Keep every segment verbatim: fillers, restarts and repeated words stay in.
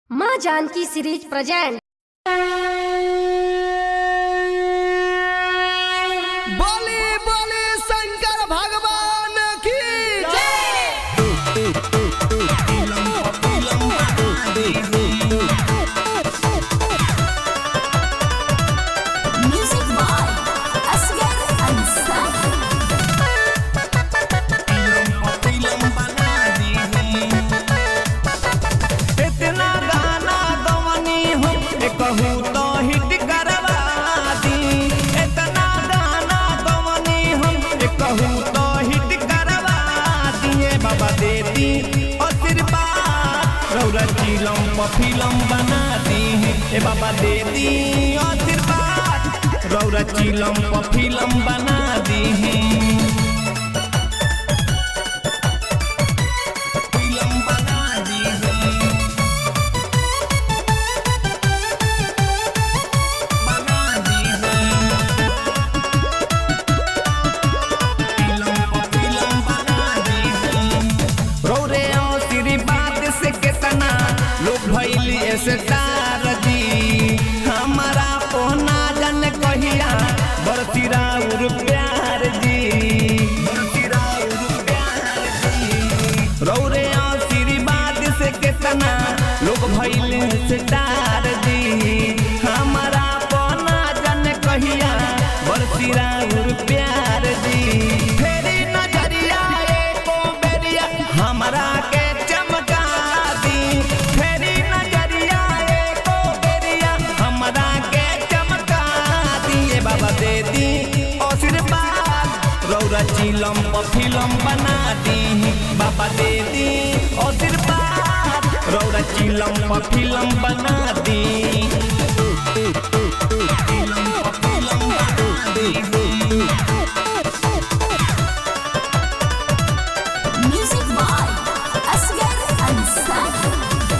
माँ Janaki series present. बोली बोली शंकर भगवान की Music by Asghar Ansari। इतना गाना गवनी हो कहूँ तो हिट करवा दी। इतना गाना गवनी हो कहूँ तो हिट करवा दिए। बाबा देती आशीर्वाद रौरा चिलम फिल्म बना दी। ए बाबा देती आशीर्वाद रौरा चिलम फिल्म बना दी। स्टार जी हमारा पोना जन कहिया बरतीरा उर प्यार जी बरतीरा उर प्यार जी। रौरे आशीर्वाद से कितना लोग भइले स्टार जी हमारा पोना जन कहिया बरतीरा उर प्यार जी। फेरी नजरिया एको बेरिया हमारा के चमका दी। फेरी बाबा दे दी आशीर्वाद रौरा चिलम फिल्म बना दी। बाबा दे दी आशीर्वाद रौरा चिलम फिल्म बना दी। Music by Asghar Ansari।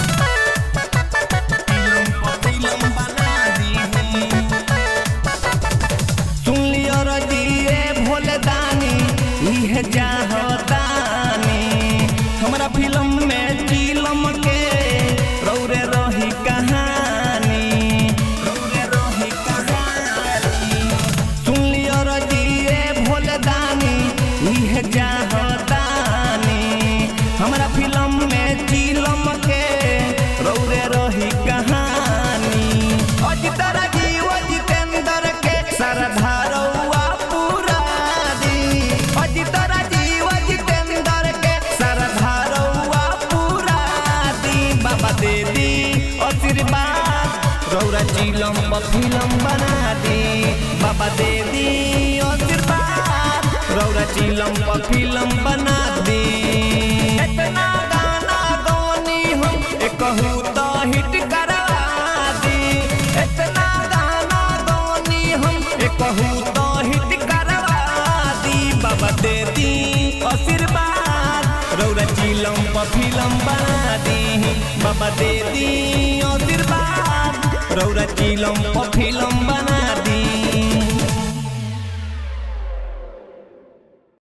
हमारा फिल्म में चिलम के रौरे रही कहानी रौरे रही कहानी। सुन लियो रजिए भोलदानी इह चाहतानी। हमारा फिल्म में चिलम के रौरे रही कहानी। अजितर जीव जितेंद्र के सरधा रउआ पूरा दी। अजितर जीव जितेंद्र के सरधा रउआ पूरा दी। बाबा दे दी आशीर्वाद रौरा चिलम फिल्म बना दी। बाबा दे दी आशीर्वाद रौरा चिलम फिल्म बना दी। इतना गाना गवनी हो कहूँ तो हिट करवा दी। इतना गाना गवनी हो कहूँ तो हिट करवा दी। बाबा दे दी आशीर्वाद रौरा चिलम फिल्म बना दी। बाबा दे दी आशीर्वाद रौरा चिलम फिल्म